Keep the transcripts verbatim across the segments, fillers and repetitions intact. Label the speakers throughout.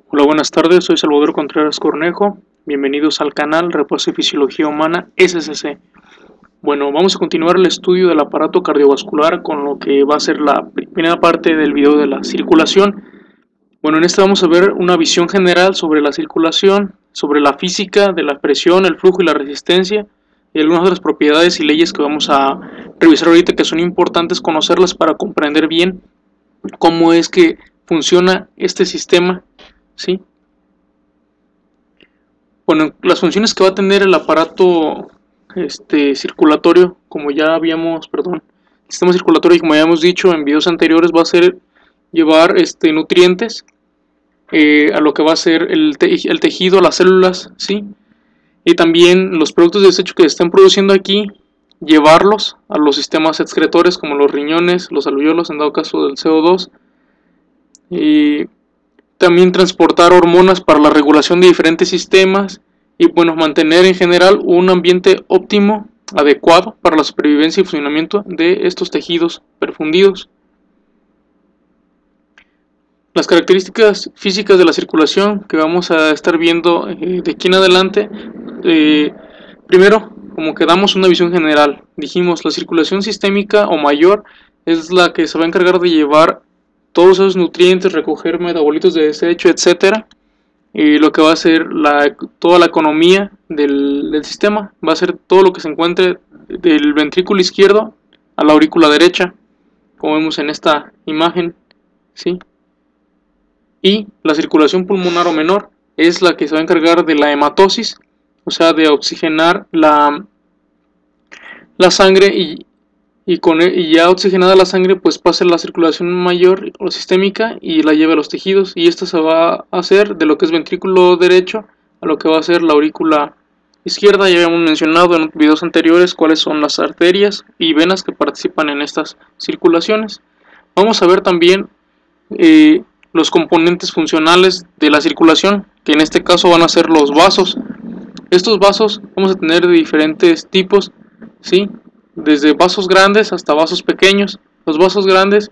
Speaker 1: Hola, buenas tardes, soy Salvador Contreras Cornejo. Bienvenidos al canal Reposo y Fisiología Humana S S C. Bueno, vamos a continuar el estudio del aparato cardiovascular con lo que va a ser la primera parte del video de la circulación. Bueno, en este vamos a ver una visión general sobre la circulación, sobre la física de la presión, el flujo y la resistencia, y algunas otras propiedades y leyes que vamos a revisar ahorita que son importantes conocerlas para comprender bien cómo es que funciona este sistema, ¿sí? Bueno, las funciones que va a tener el aparato este, circulatorio, como ya habíamos, perdón, sistema circulatorio, como ya habíamos dicho en videos anteriores, va a ser llevar este, nutrientes eh, a lo que va a ser el, te el tejido, las células, ¿sí? Y también los productos de desecho que se están produciendo aquí, llevarlos a los sistemas excretores como los riñones, los alveolos, en dado caso del C O dos, y también transportar hormonas para la regulación de diferentes sistemas y bueno, mantener en general un ambiente óptimo, adecuado para la supervivencia y funcionamiento de estos tejidos perfundidos. Las características físicas de la circulación que vamos a estar viendo eh, de aquí en adelante, eh, primero, como que damos una visión general, dijimos la circulación sistémica o mayor es la que se va a encargar de llevar todos esos nutrientes, recoger metabolitos de desecho, etcétera. Y lo que va a ser la, toda la economía del, del sistema va a ser todo lo que se encuentre del ventrículo izquierdo a la aurícula derecha, como vemos en esta imagen, ¿sí? Y la circulación pulmonar o menor es la que se va a encargar de la hematosis, o sea, de oxigenar la, la sangre y, y, con, y ya oxigenada la sangre pues pasa la circulación mayor o sistémica y la lleva a los tejidos, y esto se va a hacer de lo que es ventrículo derecho a lo que va a ser la aurícula izquierda. Ya habíamos mencionado en videos anteriores cuáles son las arterias y venas que participan en estas circulaciones. Vamos a ver también eh, los componentes funcionales de la circulación, que en este caso van a ser los vasos. Estos vasos vamos a tener de diferentes tipos, ¿sí? Desde vasos grandes hasta vasos pequeños. Los vasos grandes,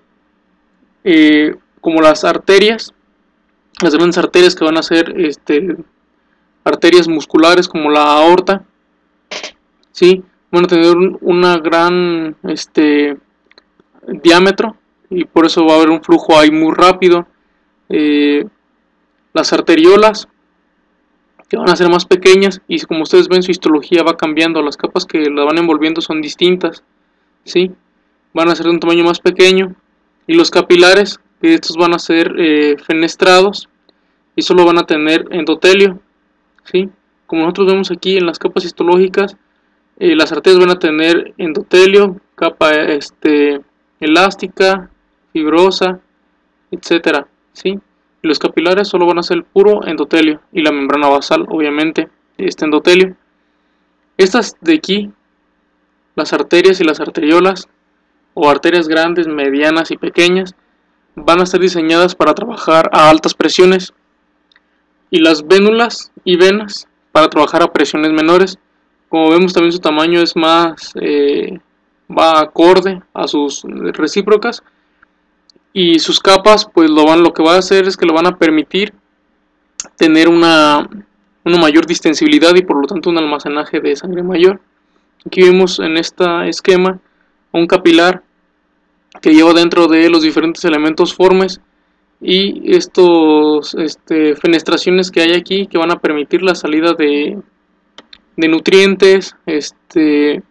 Speaker 1: eh, como las arterias, las grandes arterias que van a ser este, arterias musculares como la aorta, ¿sí? Van a tener un una gran este, diámetro y por eso va a haber un flujo ahí muy rápido. Eh, las arteriolas, que van a ser más pequeñas, y como ustedes ven su histología va cambiando, las capas que la van envolviendo son distintas, ¿sí? Van a ser de un tamaño más pequeño. Y los capilares, que estos van a ser eh, fenestrados y solo van a tener endotelio, ¿sí? Como nosotros vemos aquí en las capas histológicas, eh, las arterias van a tener endotelio, capa este, elástica, fibrosa, etcétera, ¿sí? Y los capilares solo van a ser el puro endotelio y la membrana basal, obviamente, este endotelio. Estas de aquí, las arterias y las arteriolas, o arterias grandes, medianas y pequeñas, van a estar diseñadas para trabajar a altas presiones, y las vénulas y venas para trabajar a presiones menores. Como vemos, también su tamaño es más, eh, va acorde a sus recíprocas, y sus capas pues lo, van, lo que va a hacer es que le van a permitir tener una, una mayor distensibilidad y por lo tanto un almacenaje de sangre mayor. Aquí vemos en este esquema un capilar que lleva dentro de los diferentes elementos formes y estos este, fenestraciones que hay aquí que van a permitir la salida de, de nutrientes este,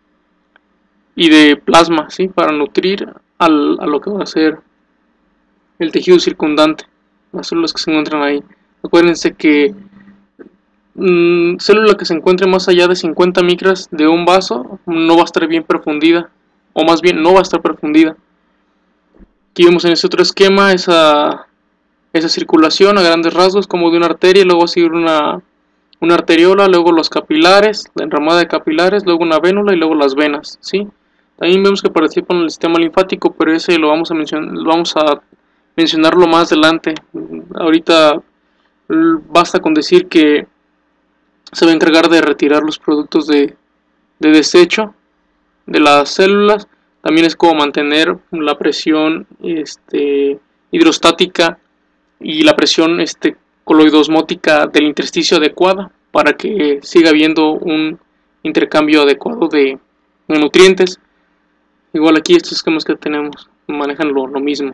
Speaker 1: y de plasma, ¿sí? Para nutrir al, a lo que va a ser el tejido circundante, las células que se encuentran ahí. Acuérdense que mmm, célula que se encuentre más allá de cincuenta micras de un vaso no va a estar bien perfundida, o más bien no va a estar perfundida. Aquí vemos en este otro esquema esa, esa circulación a grandes rasgos como de una arteria, luego seguir una, una arteriola, luego los capilares, la enramada de capilares, luego una vénula y luego las venas, ¿sí? También vemos que participan en el sistema linfático, pero ese lo vamos a mencionar, lo vamos a mencionarlo más adelante. Ahorita basta con decir que se va a encargar de retirar los productos de, de desecho de las células. También es como mantener la presión este, hidrostática y la presión este, coloidosmótica del intersticio adecuada para que siga habiendo un intercambio adecuado de, de nutrientes. Igual aquí estos esquemas que tenemos manejan lo, lo mismo.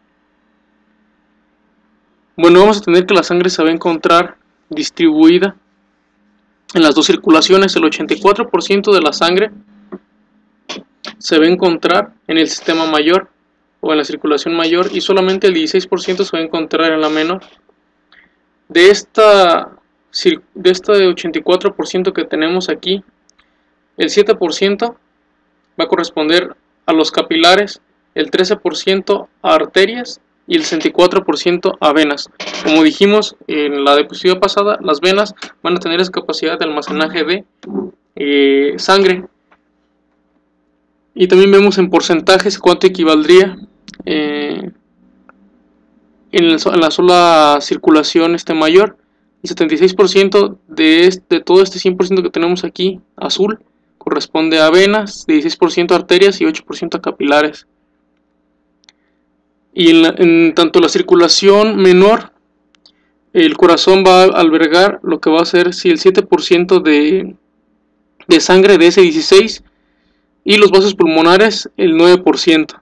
Speaker 1: Bueno, vamos a tener que la sangre se va a encontrar distribuida en las dos circulaciones. El ochenta y cuatro por ciento de la sangre se va a encontrar en el sistema mayor o en la circulación mayor y solamente el dieciséis por ciento se va a encontrar en la menor. De esta de este ochenta y cuatro por ciento que tenemos aquí, el siete por ciento va a corresponder a los capilares, el trece por ciento a arterias y el sesenta y cuatro por ciento a venas. Como dijimos en la diapositiva pasada, las venas van a tener esa capacidad de almacenaje de eh, sangre. Y también vemos en porcentajes cuánto equivaldría eh, en, el, en la sola circulación este mayor. El setenta y seis por ciento de, este, de todo este cien por ciento que tenemos aquí, azul, corresponde a venas, dieciséis por ciento a arterias y ocho por ciento a capilares. Y en, la, en tanto la circulación menor, el corazón va a albergar lo que va a ser si el siete por ciento de, de sangre de ese dieciséis y los vasos pulmonares el nueve por ciento.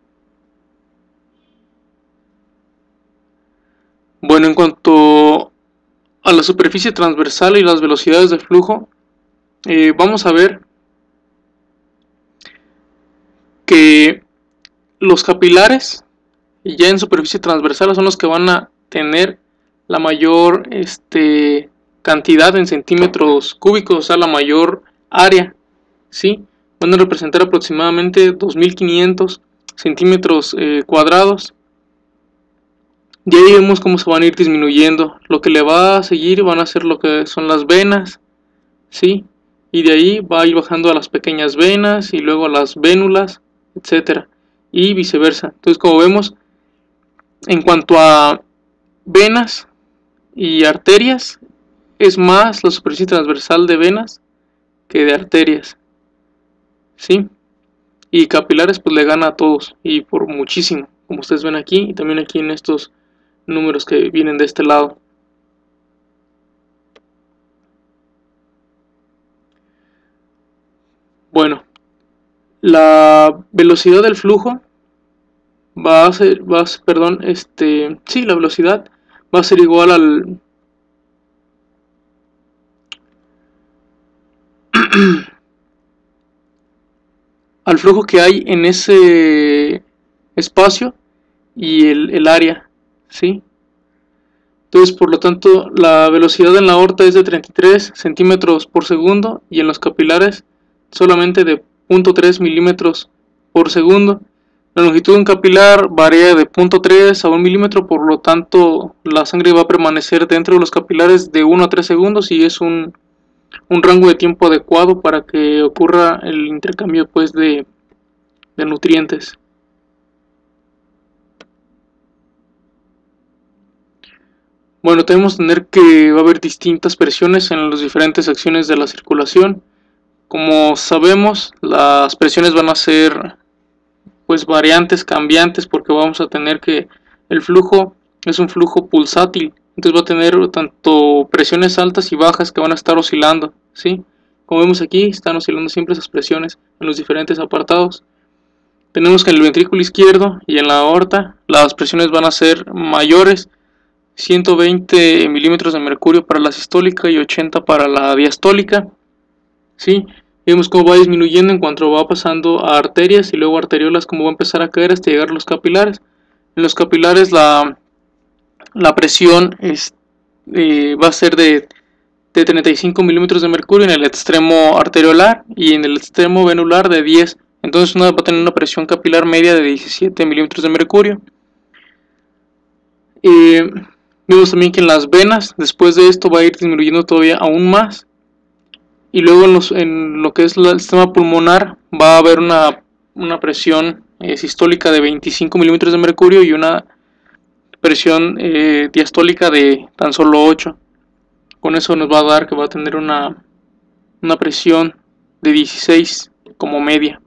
Speaker 1: Bueno, en cuanto a la superficie transversal y las velocidades de flujo, eh, vamos a ver que los capilares ya en superficie transversal son los que van a tener la mayor este, cantidad en centímetros cúbicos, o sea la mayor área, ¿sí? Van a representar aproximadamente dos mil quinientos centímetros eh, cuadrados. Y ahí vemos cómo se van a ir disminuyendo. Lo que le va a seguir van a ser lo que son las venas, ¿sí? Y de ahí va a ir bajando a las pequeñas venas y luego a las vénulas, etcétera, y viceversa. Entonces, como vemos, en cuanto a venas y arterias, es más la superficie transversal de venas que de arterias, ¿sí? Y capilares pues le gana a todos y por muchísimo, como ustedes ven aquí y también aquí en estos números que vienen de este lado. Bueno, la velocidad del flujo va a ser, va a ser, perdón, este, sí, la velocidad va a ser igual al al flujo que hay en ese espacio y el, el área, ¿sí? Entonces, por lo tanto, la velocidad en la aorta es de treinta y tres centímetros por segundo y en los capilares solamente de cero punto tres milímetros por segundo. La longitud de un capilar varía de cero punto tres a un milímetro, por lo tanto, la sangre va a permanecer dentro de los capilares de uno a tres segundos y es un, un rango de tiempo adecuado para que ocurra el intercambio pues, de, de nutrientes. Bueno, tenemos que tener que va a haber distintas presiones en las diferentes secciones de la circulación. Como sabemos, las presiones van a ser pues variantes, cambiantes, porque vamos a tener que el flujo es un flujo pulsátil, entonces va a tener tanto presiones altas y bajas que van a estar oscilando, ¿sí? Como vemos aquí, están oscilando siempre esas presiones en los diferentes apartados. Tenemos que en el ventrículo izquierdo y en la aorta las presiones van a ser mayores, ciento veinte milímetros de mercurio para la sistólica y ochenta para la diastólica, ¿sí? Vemos cómo va disminuyendo en cuanto va pasando a arterias y luego arteriolas, como va a empezar a caer hasta llegar a los capilares. En los capilares la, la presión es, eh, va a ser de, de treinta y cinco milímetros de mercurio en el extremo arteriolar y en el extremo venular de diez. Entonces uno va a tener una presión capilar media de diecisiete milímetros de mercurio. Eh, vemos también que en las venas, después de esto va a ir disminuyendo todavía aún más. Y luego en, los, en lo que es el sistema pulmonar va a haber una, una presión eh, sistólica de veinticinco milímetros de mercurio y una presión eh, diastólica de tan solo ocho. Con eso nos va a dar que va a tener una, una presión de dieciséis como media.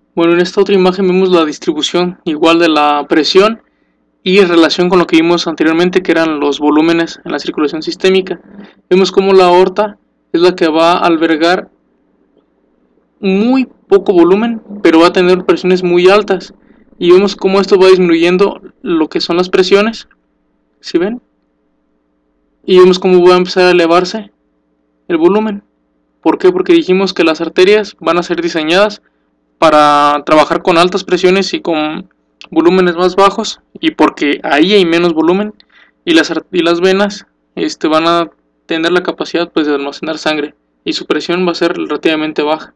Speaker 1: Bueno, en esta otra imagen vemos la distribución igual de la presión y en relación con lo que vimos anteriormente, que eran los volúmenes en la circulación sistémica. Vemos como la aorta es la que va a albergar muy poco volumen, pero va a tener presiones muy altas, y vemos cómo esto va disminuyendo lo que son las presiones, ¿sí ven? Y vemos cómo va a empezar a elevarse el volumen. ¿Por qué? Porque dijimos que las arterias van a ser diseñadas para trabajar con altas presiones y con volúmenes más bajos, y porque ahí hay menos volumen, y las, y las venas este, van a tener la capacidad pues, de almacenar sangre, y su presión va a ser relativamente baja.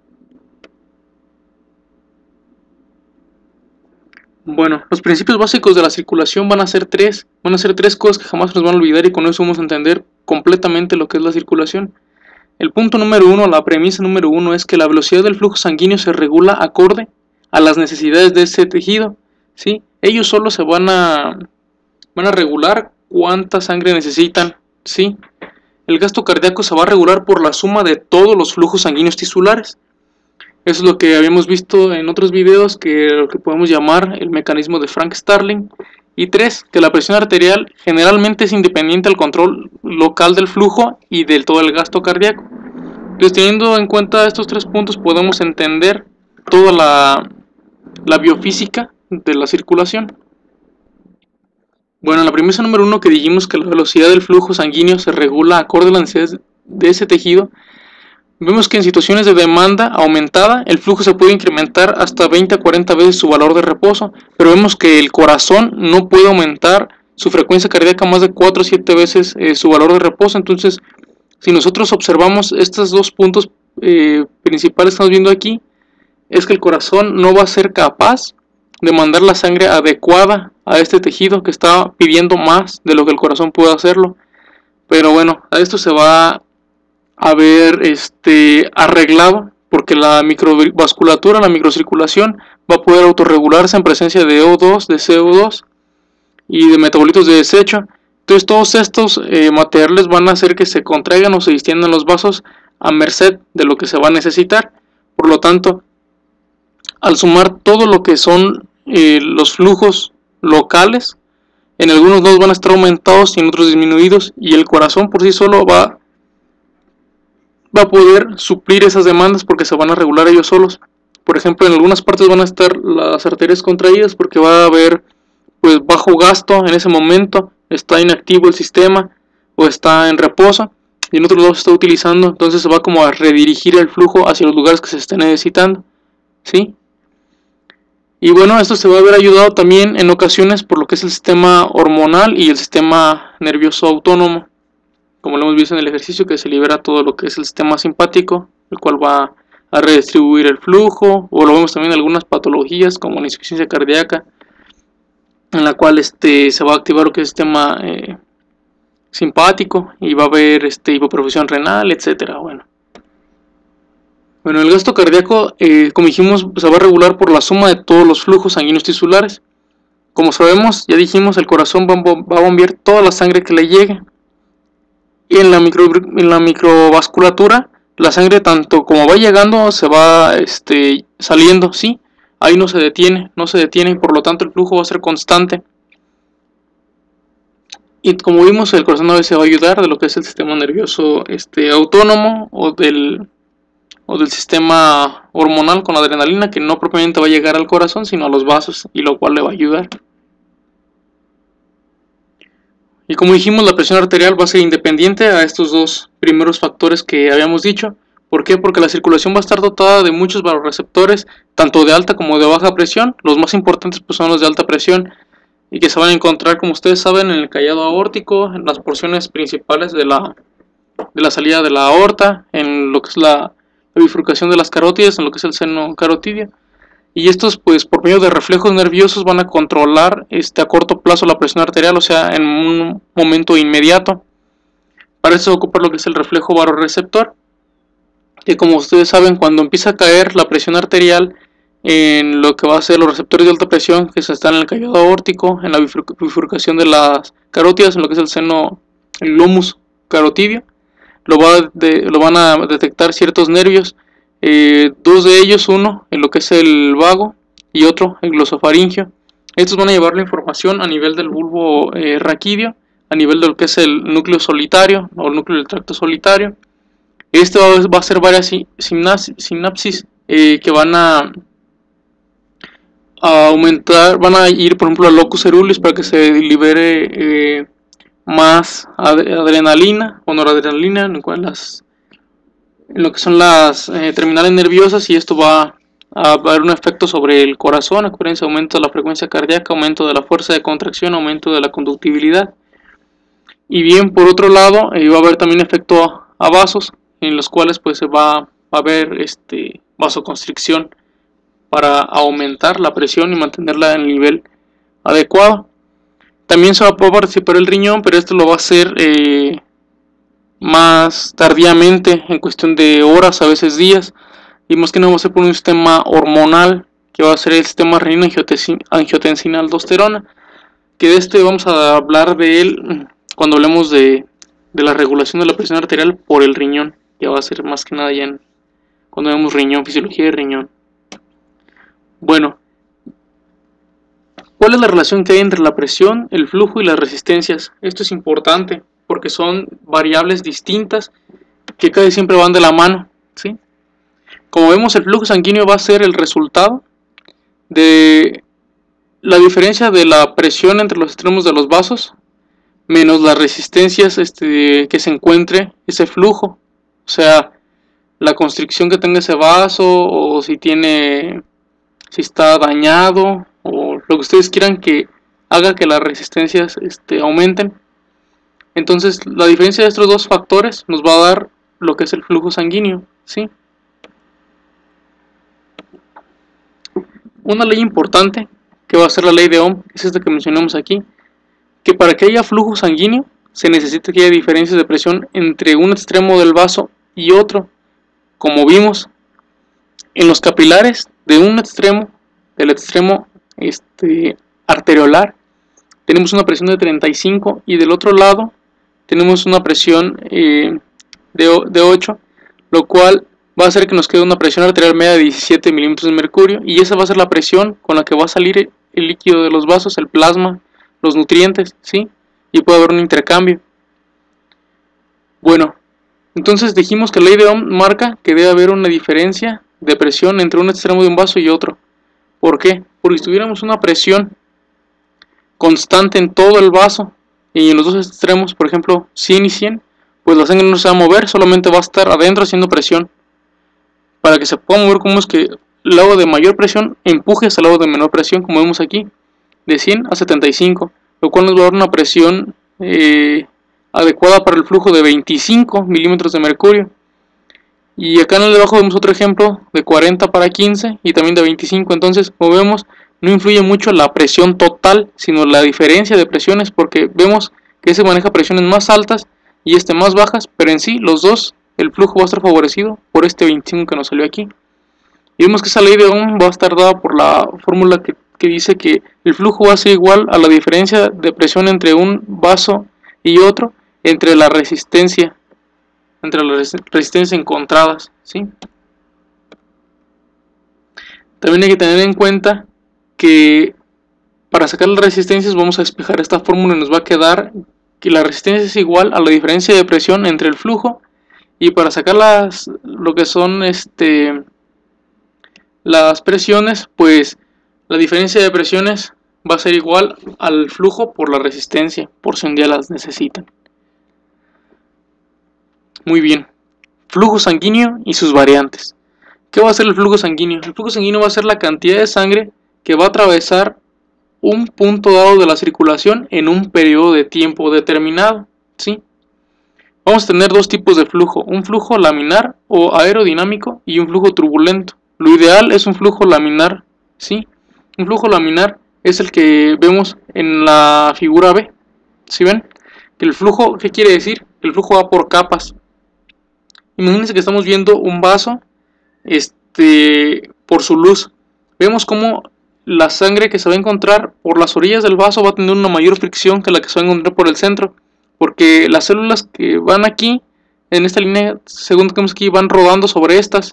Speaker 1: Bueno, los principios básicos de la circulación van a ser tres, van a ser tres cosas que jamás nos van a olvidar, y con eso vamos a entender completamente lo que es la circulación. El punto número uno, la premisa número uno, es que la velocidad del flujo sanguíneo se regula acorde a las necesidades de ese tejido, ¿sí? Ellos solo se van a, van a regular cuánta sangre necesitan, ¿sí? El gasto cardíaco se va a regular por la suma de todos los flujos sanguíneos tisulares. Eso es lo que habíamos visto en otros videos, que lo que podemos llamar el mecanismo de Frank Starling. Y tres, que la presión arterial generalmente es independiente al control local del flujo y del todo el gasto cardíaco. Entonces, teniendo en cuenta estos tres puntos, podemos entender toda la, la biofísica de la circulación. Bueno, la premisa número uno, que dijimos que la velocidad del flujo sanguíneo se regula acorde a las necesidades de ese tejido. Vemos que en situaciones de demanda aumentada, el flujo se puede incrementar hasta veinte a cuarenta veces su valor de reposo, pero vemos que el corazón no puede aumentar su frecuencia cardíaca más de cuatro o siete veces eh, su valor de reposo. Entonces, si nosotros observamos estos dos puntos eh, principales que estamos viendo aquí, es que el corazón no va a ser capaz de mandar la sangre adecuada a este tejido que está pidiendo más de lo que el corazón puede hacerlo. Pero bueno, a esto se va a ver este, arreglado, porque la microvasculatura, la microcirculación, va a poder autorregularse en presencia de O dos, de C O dos y de metabolitos de desecho. Entonces todos estos eh, materiales van a hacer que se contraigan o se distiendan los vasos a merced de lo que se va a necesitar. Por lo tanto, al sumar todo lo que son eh, los flujos locales, en algunos nodos van a estar aumentados y en otros disminuidos, y el corazón por sí solo va va a poder suplir esas demandas porque se van a regular ellos solos. Por ejemplo, en algunas partes van a estar las arterias contraídas porque va a haber pues bajo gasto en ese momento, está inactivo el sistema o está en reposo, y en otros lados se está utilizando. Entonces se va como a redirigir el flujo hacia los lugares que se estén necesitando, ¿sí? Y bueno, esto se va a ver ayudado también en ocasiones por lo que es el sistema hormonal y el sistema nervioso autónomo, como lo hemos visto en el ejercicio, que se libera todo lo que es el sistema simpático, el cual va a redistribuir el flujo. O lo vemos también en algunas patologías como la insuficiencia cardíaca, en la cual este, se va a activar lo que es el sistema eh, simpático, y va a haber este, hipoperfusión renal, etcétera. Bueno. bueno, el gasto cardíaco, eh, como dijimos, se va a regular por la suma de todos los flujos sanguíneos tisulares. Como sabemos, ya dijimos, el corazón va a bombear toda la sangre que le llegue. Y en la, micro, en la microvasculatura, la sangre tanto como va llegando se va este, saliendo, ¿sí? Ahí no se detiene, no se detiene, y por lo tanto el flujo va a ser constante. Y como vimos, el corazón a veces va a ayudar de lo que es el sistema nervioso este, autónomo o del, o del sistema hormonal con la adrenalina, que no propiamente va a llegar al corazón, sino a los vasos, y lo cual le va a ayudar. Y como dijimos, la presión arterial va a ser independiente a estos dos primeros factores que habíamos dicho. ¿Por qué? Porque la circulación va a estar dotada de muchos vasoreceptores, tanto de alta como de baja presión. Los más importantes pues, son los de alta presión, y que se van a encontrar, como ustedes saben, en el callado aórtico, en las porciones principales de la, de la salida de la aorta, en lo que es la, la bifurcación de las carótidas, en lo que es el seno carotidio. Y estos, pues, por medio de reflejos nerviosos van a controlar este, a corto plazo la presión arterial, o sea, en un momento inmediato. Para eso se ocupa lo que es el reflejo vasoreceptor, que como ustedes saben, cuando empieza a caer la presión arterial en lo que va a ser los receptores de alta presión, que se están en el callado aórtico, en la bifurcación de las carótidas, en lo que es el seno, el lomus carotidio, lo, va de, lo van a detectar ciertos nervios, eh, dos de ellos, uno en lo que es el vago y otro el glosofaringio. Estos van a llevar la información a nivel del bulbo eh, raquídeo, a nivel de lo que es el núcleo solitario o el núcleo del tracto solitario. Esto va a ser varias sinapsis eh, que van a, a aumentar, van a ir por ejemplo al locus ceruleus para que se libere eh, más adrenalina o noradrenalina en, las, en lo que son las eh, terminales nerviosas, y esto va a haber un efecto sobre el corazón. Acuérdense, aumento de la frecuencia cardíaca, aumento de la fuerza de contracción, aumento de la conductibilidad. Y bien, por otro lado, eh, va a haber también efecto a, a vasos, en los cuales pues se va a haber este, vasoconstricción para aumentar la presión y mantenerla en el nivel adecuado. También se va a poder participar el riñón, pero esto lo va a hacer eh, más tardíamente, en cuestión de horas, a veces días, y más que nada va a ser por un sistema hormonal, que va a ser el sistema renina-angiotensina-aldosterona, que de este vamos a hablar de él cuando hablemos de, de la regulación de la presión arterial por el riñón, que va a ser más que nada ya en, cuando vemos riñón, fisiología de riñón. Bueno, ¿cuál es la relación que hay entre la presión, el flujo y las resistencias? Esto es importante porque son variables distintas que casi siempre van de la mano, ¿sí? Como vemos, el flujo sanguíneo va a ser el resultado de la diferencia de la presión entre los extremos de los vasos menos las resistencias este, que se encuentre ese flujo, o sea, la constricción que tenga ese vaso, o si tiene, si está dañado, o lo que ustedes quieran que haga que las resistencias este, aumenten. Entonces la diferencia de estos dos factores nos va a dar lo que es el flujo sanguíneo, ¿sí? Una ley importante que va a ser la ley de Ohm es esta que mencionamos aquí, que para que haya flujo sanguíneo se necesita que haya diferencias de presión entre un extremo del vaso y otro. Como vimos en los capilares, de un extremo, del extremo este, arteriolar, tenemos una presión de treinta y cinco, y del otro lado tenemos una presión eh, de, de ocho, lo cual va a hacer que nos quede una presión arterial media de diecisiete milímetros de mercurio, y esa va a ser la presión con la que va a salir el líquido de los vasos, el plasma, los nutrientes, ¿sí? Y puede haber un intercambio. Bueno, entonces dijimos que la ley de Ohm marca que debe haber una diferencia de presión entre un extremo de un vaso y otro. ¿Por qué? Porque si tuviéramos una presión constante en todo el vaso y en los dos extremos, por ejemplo cien y cien, pues la sangre no se va a mover, solamente va a estar adentro haciendo presión. Para que se pueda mover, como es que el lado de mayor presión empuje hacia el lado de menor presión, como vemos aquí, de cien a setenta y cinco, lo cual nos va a dar una presión eh, adecuada para el flujo de veinticinco milímetros de mercurio. Y acá en el de abajo vemos otro ejemplo de cuarenta para quince y también de veinticinco. Entonces, como vemos, no influye mucho la presión total, sino la diferencia de presiones, porque vemos que se maneja presiones más altas y este más bajas, pero en sí los dos, el flujo va a estar favorecido por este veinticinco que nos salió aquí. Y vemos que esa ley de Ohm va a estar dada por la fórmula que, que dice que el flujo va a ser igual a la diferencia de presión entre un vaso y otro, entre la resistencia, entre las resistencias encontradas, ¿sí? También hay que tener en cuenta que para sacar las resistencias vamos a despejar esta fórmula y nos va a quedar que la resistencia es igual a la diferencia de presión entre el flujo, y para sacar las, lo que son este, las presiones, pues la diferencia de presiones va a ser igual al flujo por la resistencia, por si un día las necesitan. Muy bien, flujo sanguíneo y sus variantes. ¿Qué va a ser el flujo sanguíneo? El flujo sanguíneo va a ser la cantidad de sangre que va a atravesar un punto dado de la circulación en un periodo de tiempo determinado, ¿sí? Vamos a tener dos tipos de flujo, un flujo laminar o aerodinámico y un flujo turbulento. Lo ideal es un flujo laminar, ¿sí? Un flujo laminar es el que vemos en la figura B, ¿sí ven? Que el flujo, ¿qué quiere decir? El flujo va por capas. Imagínense que estamos viendo un vaso este, por su luz. Vemos cómo la sangre que se va a encontrar por las orillas del vaso va a tener una mayor fricción que la que se va a encontrar por el centro, porque las células que van aquí, en esta línea, según que vemos aquí, van rodando sobre estas,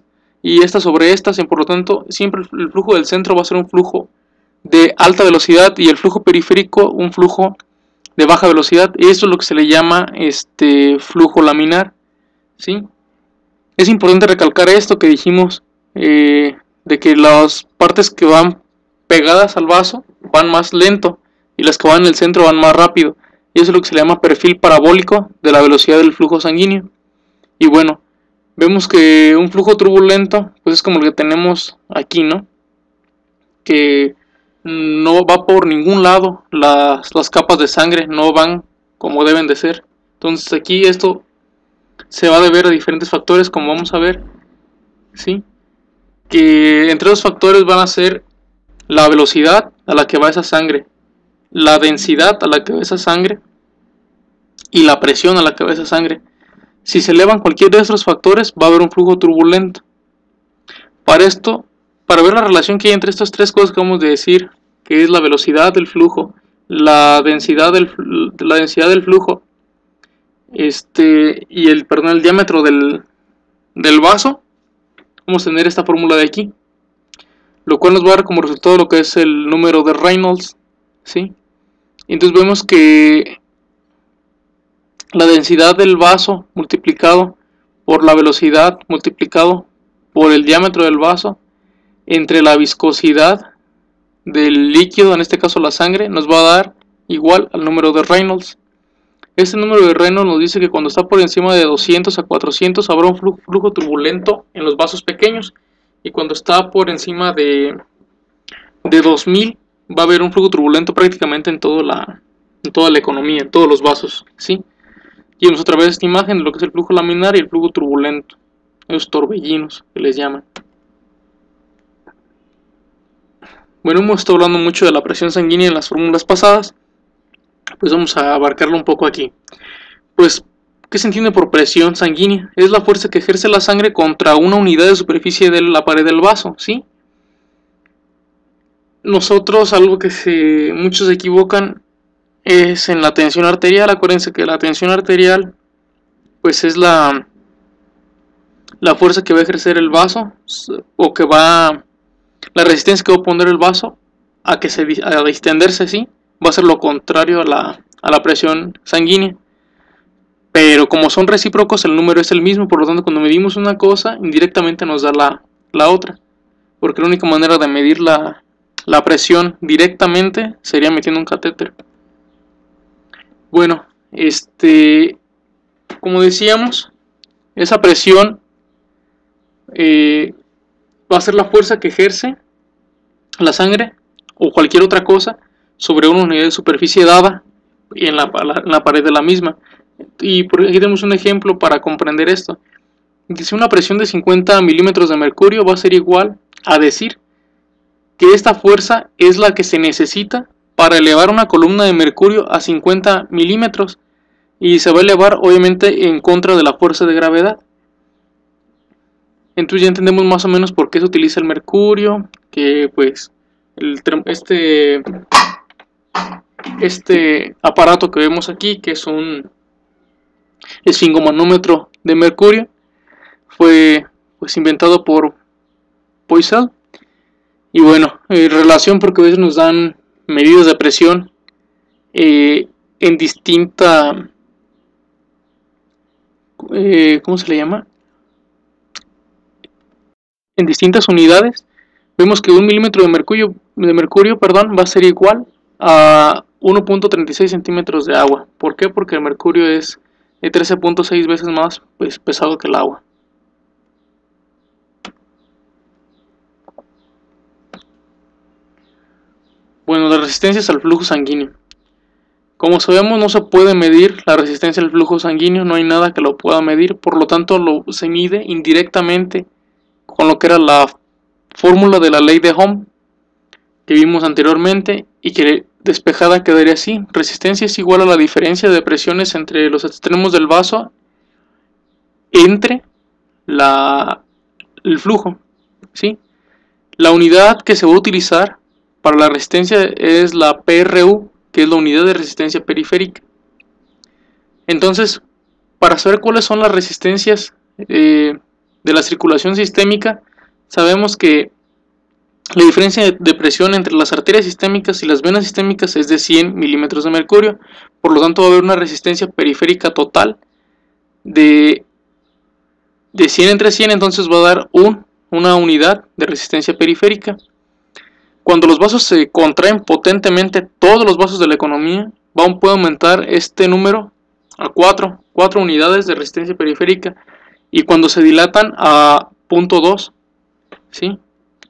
Speaker 1: y esta sobre estas, y por lo tanto siempre el flujo del centro va a ser un flujo de alta velocidad y el flujo periférico un flujo de baja velocidad, y esto es lo que se le llama este flujo laminar, ¿sí? Es importante recalcar esto que dijimos, eh, de que las partes que van pegadas al vaso van más lento y las que van en el centro van más rápido, y eso es lo que se le llama perfil parabólico de la velocidad del flujo sanguíneo. Y bueno, vemos que un flujo turbulento pues es como el que tenemos aquí, ¿no? Que no va por ningún lado, las, las capas de sangre no van como deben de ser. Entonces aquí esto se va a deber a diferentes factores, como vamos a ver, ¿sí? Que entre los factores van a ser la velocidad a la que va esa sangre, la densidad a la que va esa sangre y la presión a la que va esa sangre. Si se elevan cualquiera de estos factores, va a haber un flujo turbulento. Para esto, para ver la relación que hay entre estas tres cosas que vamos a decir, que es la velocidad del flujo, la densidad del, la densidad del flujo, este, y el, perdón, el diámetro del, del vaso, vamos a tener esta fórmula de aquí, lo cual nos va a dar como resultado lo que es el número de Reynolds, ¿sí? Entonces vemos que la densidad del vaso multiplicado por la velocidad multiplicado por el diámetro del vaso entre la viscosidad del líquido, en este caso la sangre, nos va a dar igual al número de Reynolds. Este número de Reynolds nos dice que cuando está por encima de doscientos a cuatrocientos habrá un flujo, flujo turbulento en los vasos pequeños, y cuando está por encima de, de dos mil va a haber un flujo turbulento prácticamente en, todo la, en toda la economía, en todos los vasos, ¿sí? Y vemos otra vez esta imagen de lo que es el flujo laminar y el flujo turbulento, esos torbellinos que les llaman. Bueno, hemos estado hablando mucho de la presión sanguínea en las fórmulas pasadas, pues vamos a abarcarlo un poco aquí. Pues, ¿qué se entiende por presión sanguínea? Es la fuerza que ejerce la sangre contra una unidad de superficie de la pared del vaso, ¿sí? Nosotros, algo que se, muchos se equivocan es en la tensión arterial. Acuérdense que la tensión arterial pues es la, la fuerza que va a ejercer el vaso, o que va, la resistencia que va a poner el vaso a que se a distenderse, ¿sí? Va a ser lo contrario a la, a la presión sanguínea. Pero como son recíprocos, el número es el mismo, por lo tanto cuando medimos una cosa, indirectamente nos da la, la otra. Porque la única manera de medir la, la presión directamente sería metiendo un catéter. Bueno, este, como decíamos, esa presión eh, va a ser la fuerza que ejerce la sangre o cualquier otra cosa sobre una unidad de superficie dada y en la, la, en la pared de la misma. Y por aquí tenemos un ejemplo para comprender esto. Dice, una presión de cincuenta milímetros de mercurio va a ser igual a decir que esta fuerza es la que se necesita para elevar una columna de mercurio a cincuenta milímetros, y se va a elevar obviamente en contra de la fuerza de gravedad. Entonces ya entendemos más o menos por qué se utiliza el mercurio, que pues el, este, este aparato que vemos aquí, que es un esfingomanómetro de mercurio, fue pues inventado por Poiseuille. Y bueno, en relación, porque a veces nos dan medidas de presión eh, en distinta, eh, ¿cómo se le llama? En distintas unidades. Vemos que un milímetro de mercurio, de mercurio perdón, va a ser igual a uno punto treinta y seis centímetros de agua. ¿Por qué? Porque el mercurio es trece punto seis veces más pues, pesado que el agua. Bueno, las resistencias al flujo sanguíneo. Como sabemos, no se puede medir la resistencia al flujo sanguíneo, no hay nada que lo pueda medir, por lo tanto lo, se mide indirectamente con lo que era la fórmula de la ley de Ohm que vimos anteriormente, y que despejada quedaría así: resistencia es igual a la diferencia de presiones entre los extremos del vaso entre la, el flujo, ¿sí? La unidad que se va a utilizar para la resistencia es la P R U, que es la unidad de resistencia periférica. Entonces, para saber cuáles son las resistencias eh, de la circulación sistémica, sabemos que la diferencia de presión entre las arterias sistémicas y las venas sistémicas es de cien milímetros de mercurio. Por lo tanto va a haber una resistencia periférica total de, de cien entre cien, entonces va a dar un, una unidad de resistencia periférica. Cuando los vasos se contraen potentemente, todos los vasos de la economía, va, puede aumentar este número a cuatro, cuatro unidades de resistencia periférica, y cuando se dilatan a punto dos, ¿sí?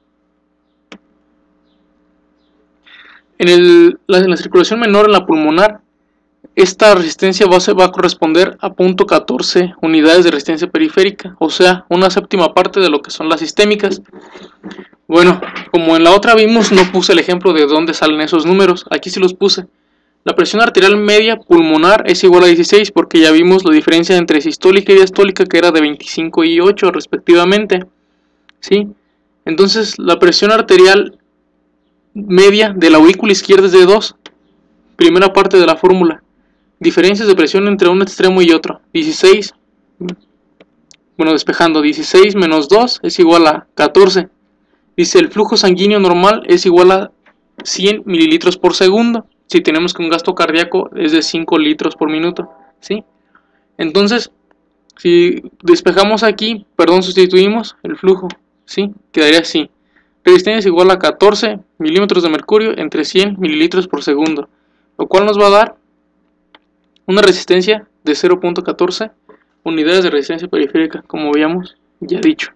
Speaker 1: En, el, la, en la circulación menor, en la pulmonar, esta resistencia va a, va a corresponder a punto catorce unidades de resistencia periférica, o sea, una séptima parte de lo que son las sistémicas. Bueno, como en la otra vimos, no puse el ejemplo de dónde salen esos números, aquí sí los puse. La presión arterial media pulmonar es igual a dieciséis, porque ya vimos la diferencia entre sistólica y diastólica, que era de veinticinco y ocho respectivamente, ¿sí? Entonces la presión arterial media de la aurícula izquierda es de dos, primera parte de la fórmula. Diferencias de presión entre un extremo y otro, dieciséis, bueno, despejando, dieciséis menos dos es igual a catorce. Dice, el flujo sanguíneo normal es igual a cien mililitros por segundo, si tenemos que un gasto cardíaco es de cinco litros por minuto, ¿sí? Entonces, si despejamos aquí, perdón, sustituimos el flujo, ¿sí? Quedaría así. Resistencia es igual a catorce milímetros de mercurio entre cien mililitros por segundo, lo cual nos va a dar una resistencia de cero punto catorce unidades de resistencia periférica, como habíamos ya dicho.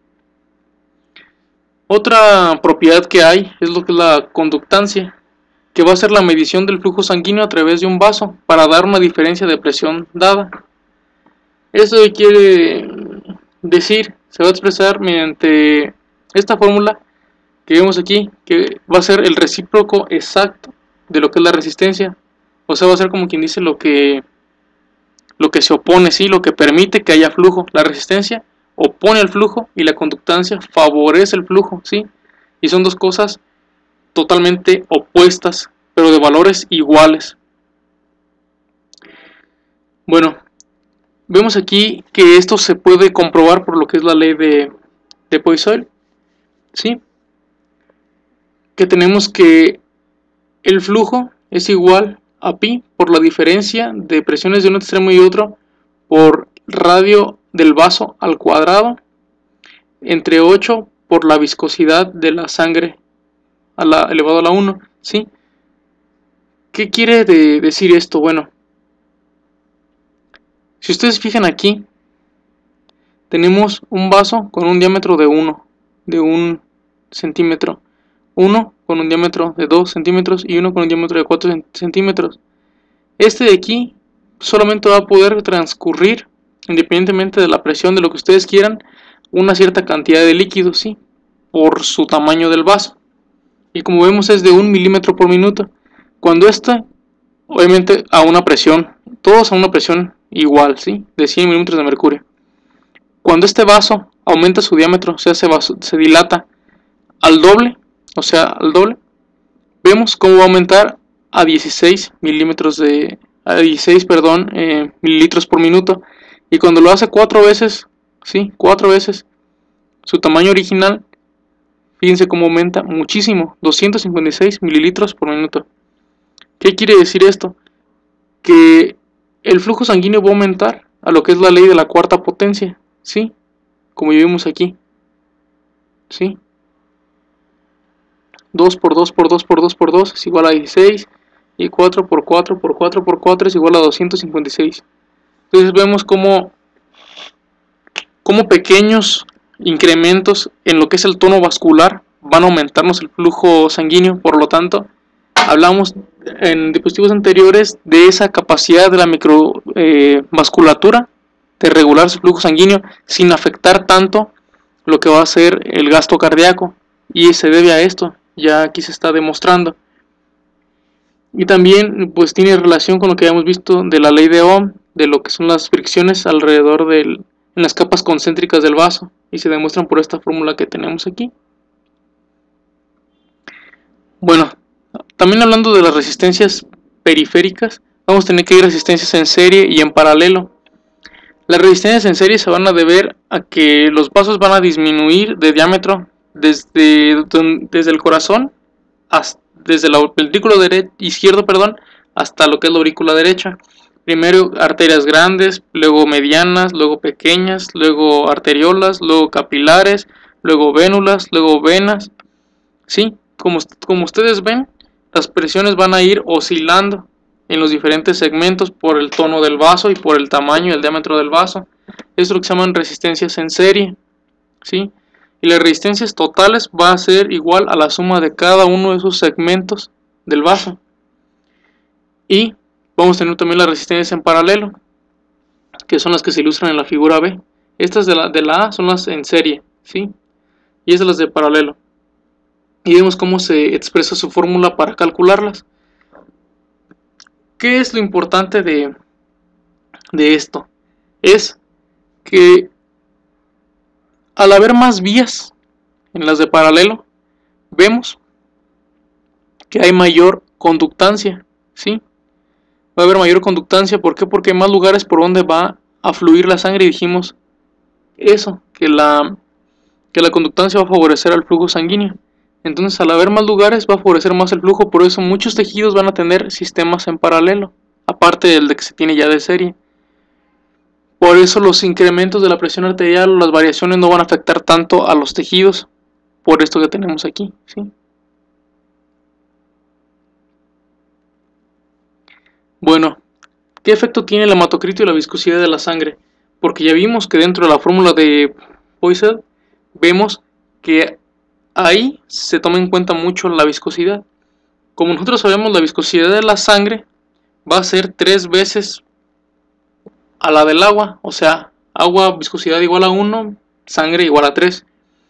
Speaker 1: Otra propiedad que hay es lo que es la conductancia, que va a ser la medición del flujo sanguíneo a través de un vaso para dar una diferencia de presión dada. Esto quiere decir, se va a expresar mediante esta fórmula que vemos aquí, que va a ser el recíproco exacto de lo que es la resistencia. O sea, va a ser como quien dice lo que lo que se opone, ¿sí? Lo que permite que haya flujo. La resistencia opone al flujo y la conductancia favorece el flujo, ¿sí? Y son dos cosas totalmente opuestas, pero de valores iguales. Bueno, vemos aquí que esto se puede comprobar por lo que es la ley de, de Poiseuille, ¿sí? Que tenemos que el flujo es igual a pi por la diferencia de presiones de un extremo y otro por radio del vaso al cuadrado entre ocho por la viscosidad de la sangre a la, elevado a la uno, ¿sí? ¿Qué quiere de decir esto? Bueno, si ustedes fijan aquí, tenemos un vaso con un diámetro de uno, de un centímetro, uno con un diámetro de dos centímetros y uno con un diámetro de cuatro centímetros. Este de aquí solamente va a poder transcurrir, independientemente de la presión, de lo que ustedes quieran, una cierta cantidad de líquido, ¿sí? Por su tamaño del vaso. Y como vemos es de un milímetro por minuto. Cuando este, obviamente a una presión, todos a una presión igual, ¿sí? De cien milímetros de mercurio. Cuando este vaso aumenta su diámetro, o sea, se, vaso, se dilata al doble, o sea, al doble, vemos cómo va a aumentar a dieciséis milímetros de, a dieciséis, perdón, eh, mililitros por minuto. Y cuando lo hace cuatro veces, ¿sí? Cuatro veces su tamaño original, fíjense cómo aumenta muchísimo, doscientos cincuenta y seis mililitros por minuto. ¿Qué quiere decir esto? Que el flujo sanguíneo va a aumentar a lo que es la ley de la cuarta potencia, ¿sí? Como ya vimos aquí, ¿sí? dos por dos por dos por dos por dos es igual a dieciséis, y cuatro por cuatro por cuatro por cuatro es igual a doscientos cincuenta y seis. Entonces vemos cómo, cómo pequeños incrementos en lo que es el tono vascular van a aumentarnos el flujo sanguíneo. Por lo tanto, hablamos en dispositivos anteriores de esa capacidad de la microvasculatura eh, de regular su flujo sanguíneo sin afectar tanto lo que va a ser el gasto cardíaco, y se debe a esto, ya aquí se está demostrando. Y también pues tiene relación con lo que habíamos visto de la ley de Ohm, de lo que son las fricciones alrededor del, en las capas concéntricas del vaso, y se demuestran por esta fórmula que tenemos aquí. Bueno, también hablando de las resistencias periféricas, vamos a tener que ir resistencias en serie y en paralelo. Las resistencias en serie se van a deber a que los vasos van a disminuir de diámetro desde, desde el corazón, hasta, desde el ventrículo izquierdo perdón, hasta lo que es la aurícula derecha. Primero arterias grandes, luego medianas, luego pequeñas, luego arteriolas, luego capilares, luego vénulas, luego venas. ¿Sí? Como, como ustedes ven, las presiones van a ir oscilando en los diferentes segmentos por el tono del vaso y por el tamaño y el diámetro del vaso. Esto es lo que se llaman resistencias en serie, ¿sí? Y las resistencias totales va a ser igual a la suma de cada uno de esos segmentos del vaso. Y vamos a tener también las resistencias en paralelo, que son las que se ilustran en la figura B. Estas de la, de la A son las en serie, ¿sí? Y estas las de paralelo. Y vemos cómo se expresa su fórmula para calcularlas. ¿Qué es lo importante de, de esto? Es que al haber más vías en las de paralelo, vemos que hay mayor conductancia, ¿sí? Va a haber mayor conductancia, ¿por qué? Porque hay más lugares por donde va a fluir la sangre, y dijimos eso, que la, que la conductancia va a favorecer al flujo sanguíneo. Entonces, al haber más lugares va a favorecer más el flujo, por eso muchos tejidos van a tener sistemas en paralelo, aparte del de que se tiene ya de serie. Por eso los incrementos de la presión arterial o las variaciones no van a afectar tanto a los tejidos, por esto que tenemos aquí, ¿sí? Bueno, ¿qué efecto tiene el hematocrito y la viscosidad de la sangre? Porque ya vimos que dentro de la fórmula de Poiseuille vemos que ahí se toma en cuenta mucho la viscosidad. Como nosotros sabemos, la viscosidad de la sangre va a ser tres veces a la del agua, o sea, agua viscosidad igual a uno, sangre igual a tres.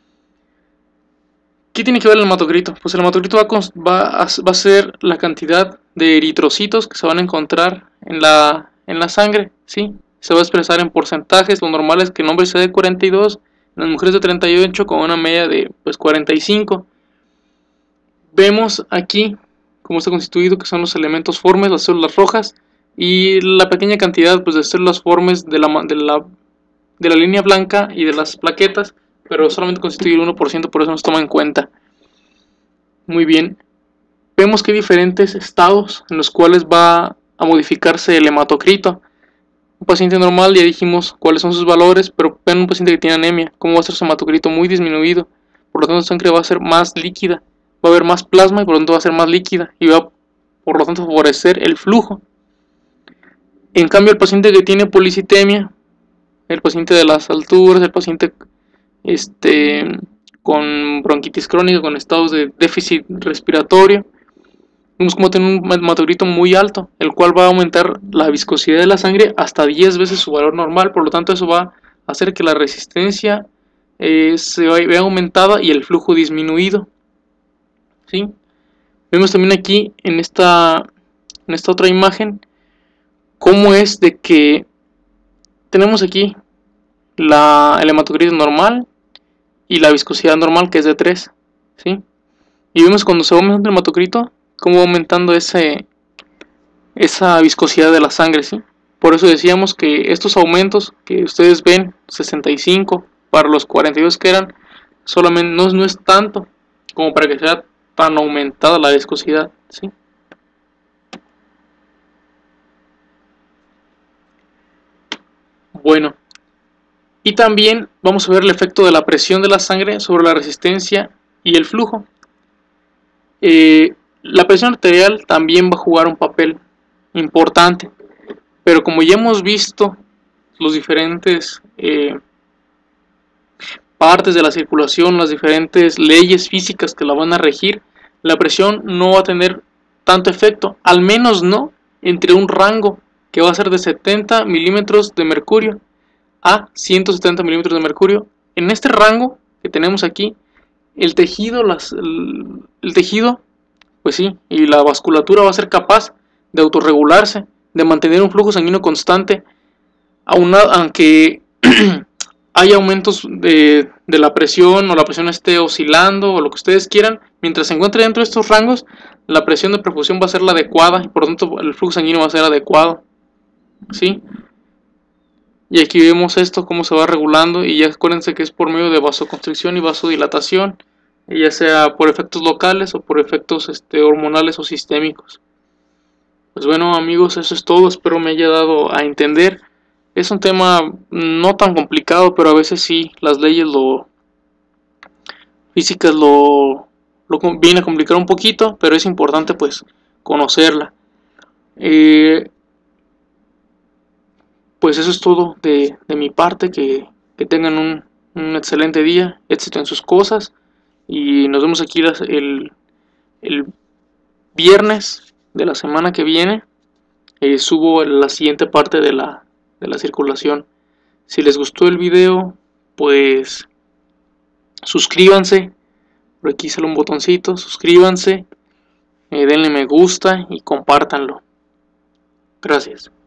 Speaker 1: ¿Qué tiene que ver el hematocrito? Pues el hematocrito va a, va, a, va a ser la cantidad de eritrocitos que se van a encontrar en la, en la sangre, ¿sí? Se va a expresar en porcentajes, lo normal es que el hombre sea de cuarenta y dos, en las mujeres de treinta y ocho, con una media de pues, cuarenta y cinco. Vemos aquí cómo está constituido, que son los elementos formes, las células rojas, y la pequeña cantidad pues, de células formes de la, de, la, de la línea blanca y de las plaquetas, pero solamente constituye el uno por ciento, por eso no se toma en cuenta. Muy bien. Vemos que hay diferentes estados en los cuales va a modificarse el hematocrito. Un paciente normal, ya dijimos cuáles son sus valores, pero ven un paciente que tiene anemia, cómo va a ser su hematocrito muy disminuido, por lo tanto la sangre va a ser más líquida, va a haber más plasma y por lo tanto va a ser más líquida y va por lo tanto a favorecer el flujo. En cambio el paciente que tiene policitemia, el paciente de las alturas, el paciente este, con bronquitis crónica, con estados de déficit respiratorio, vemos como tiene un hematocrito muy alto, el cual va a aumentar la viscosidad de la sangre hasta diez veces su valor normal, por lo tanto eso va a hacer que la resistencia eh, se vea aumentada y el flujo disminuido, ¿sí? Vemos también aquí en esta, en esta otra imagen cómo es de que tenemos aquí la, el hematocrito normal y la viscosidad normal, que es de tres, ¿sí? Y vemos cuando se va aumentando el hematocrito cómo va aumentando ese, esa viscosidad de la sangre, ¿sí? Por eso decíamos que estos aumentos que ustedes ven, sesenta y cinco para los cuarenta y dos que eran, solamente no, no es tanto como para que sea tan aumentada la viscosidad, ¿sí? Bueno, y también vamos a ver el efecto de la presión de la sangre sobre la resistencia y el flujo. Eh, la presión arterial también va a jugar un papel importante, pero como ya hemos visto los diferentes eh, partes de la circulación, las diferentes leyes físicas que la van a regir, la presión no va a tener tanto efecto, al menos no entre un rango que va a ser de setenta milímetros de mercurio a ciento setenta milímetros de mercurio. En este rango que tenemos aquí, el tejido, las, el, el tejido, pues sí, y la vasculatura va a ser capaz de autorregularse, de mantener un flujo sanguíneo constante, aunque hay aumentos de, de la presión o la presión esté oscilando o lo que ustedes quieran. Mientras se encuentre dentro de estos rangos, la presión de perfusión va a ser la adecuada y por lo tanto el flujo sanguíneo va a ser adecuado, ¿sí? Y aquí vemos esto, cómo se va regulando, y ya acuérdense que es por medio de vasoconstricción y vasodilatación, ya sea por efectos locales o por efectos este, hormonales o sistémicos. Pues bueno amigos, eso es todo, espero me haya dado a entender. Es un tema no tan complicado, pero a veces sí, las leyes lo físicas lo, lo viene a complicar un poquito, pero es importante pues conocerla. Eh, pues eso es todo de, de mi parte, que, que tengan un, un excelente día, éxito en sus cosas, y nos vemos aquí el, el viernes de la semana que viene. Eh, subo la siguiente parte de la, de la circulación. Si les gustó el video, pues suscríbanse, por aquí sale un botoncito, suscríbanse, eh, denle me gusta y compártanlo. Gracias.